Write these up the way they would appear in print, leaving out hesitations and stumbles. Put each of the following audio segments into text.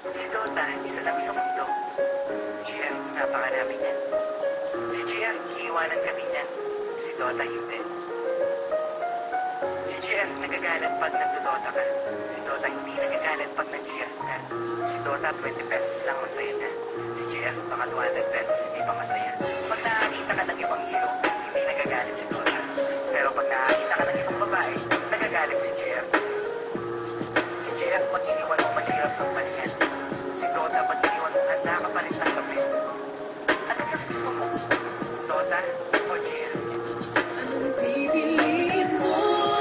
Si Dota, isa lang sa mundo. GF, napakarami niyan. Si GF, iiwanan kami niyan. Si Dota, hindi. Si GF, nagagalit pag nagdodota ka. Si Dota, hindi nagagalit pag nag-GF ka. Si Dota, 20 pesos lang masaya na. Si GF, baka 200 pesos hindi pa masaya. Pag nakakita ka ng ibang hero, hindi nagagalit si Dota. Pero pag nakakita ka ng ibang babae, nagagalit si GF. Si GF, pag iniwan mo, mahirap ng balikan. Si Dota, pag iniwan mo, handa ka pa rin tanggapin. Ano mas gusto mo? Dota o GF? Anong pipiliin mo?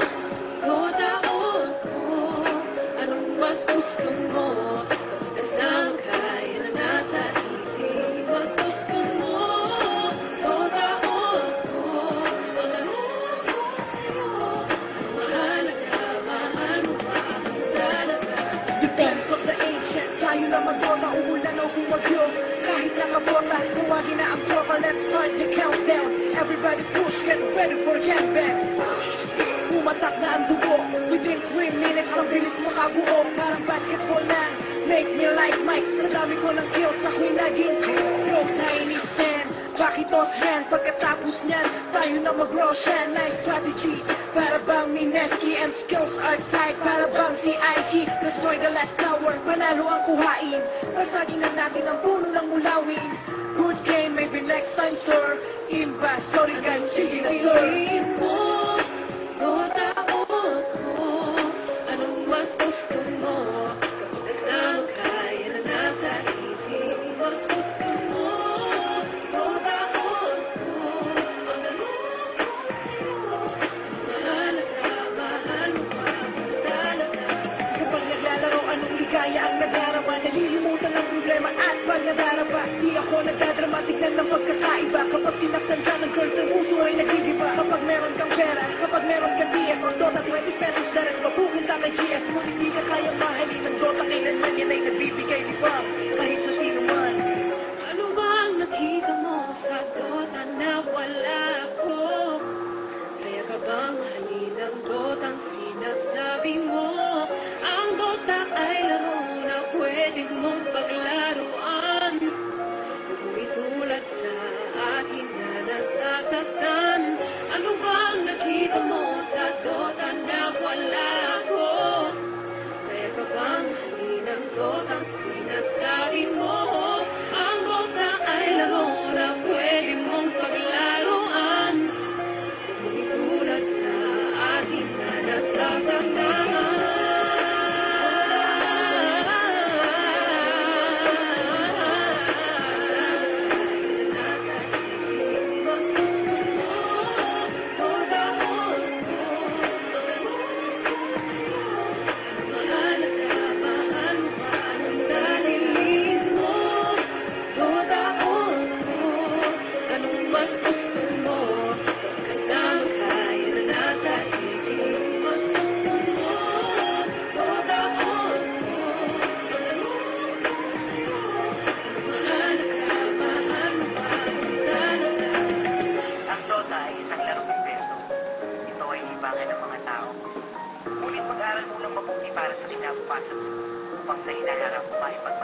Dota o ako? Anong mas gusto mo? Kapag kasama ka, yan ang nasa isip. Mas gusto mo? Dota o ako? Matanong ko sa'yo. Anong mahalaga? Mahal mo ba ako talaga? Defense of the ancient. Tayo na mag-Dota, umulan o bumagyo. Kahit nakabota, tawagin na ang tropa. Let's start the countdown. Everybody push, get ready for gangbang. Pumatak na ang dugo. Within 3 minutes, ang bilis makabuo. Parang basketball lang. Make me like Mike. Sa dami ko ng kills, ako'y naging no tiny stand. Bakit os yan? Pagkatapos niyan, tayo na mag-Roshan. Nice strategy. Para bang Mineski and skills are tight. Para bang si Aiki. Destroy the last tower. Panalo ang kuhain. Pasagin na natin ang puno ng mulawin. Good game, maybe next time, sir. Imba, sorry guys, sige na, sir. Pipiliin mo? Dota o ako? Anong mas gusto mo? Kapag kasama ka, yan ang nasa isip. Mas gusto mo? Dota o ako? Matanong ko sa'yo. Anong mahalaga? Mahal mo ba ako talaga? Kapag naglalaro, anong ligaya ang nadarama. Nalilimutan ang problema at pag nadarapa. Di ako nagdadrama, tignan ng pagkakaiba. Kapag sinaktan ka ng girls, ang puso ay nagigiba. Kapag meron kang pera, kapag meron kang DF, ang Dota 20 pesos, the rest mapupunta kay GF. Ngunit di ka kayang mahalin ng Dota, kailanman yan ay nagbibigay libang. Kahit sa sino man. Ano ba ang nakita mo sa Dota na wala ko? Kaya ka bang mahalin ang Dota ang sinasabi mo? Ang Dota ay laro na pwede mong paglaruan. Kung itulad sa akin na nasasaktan. Ano ba ang nakita mo sa Dota na wala ko? Kaya ka bang mahalin ang Dota ang sinasabi mo? Ang Dota ay laro na pwede mong paglaruan. Kung itulad sa akin na nasasaktan. Mas gusto mo, kasama ka, yan ang nasa isip. Mas gusto mo, Dota o ako? Matanong ko sa'yo. Mahalaga, mahal mo ba ako talaga? Ang Dota ay isang larong invento. Ito ay libangan ng mga tao. Ngunit mag-aral mo lang mabuti para sa kinabukasan upang sa hinaharap maipag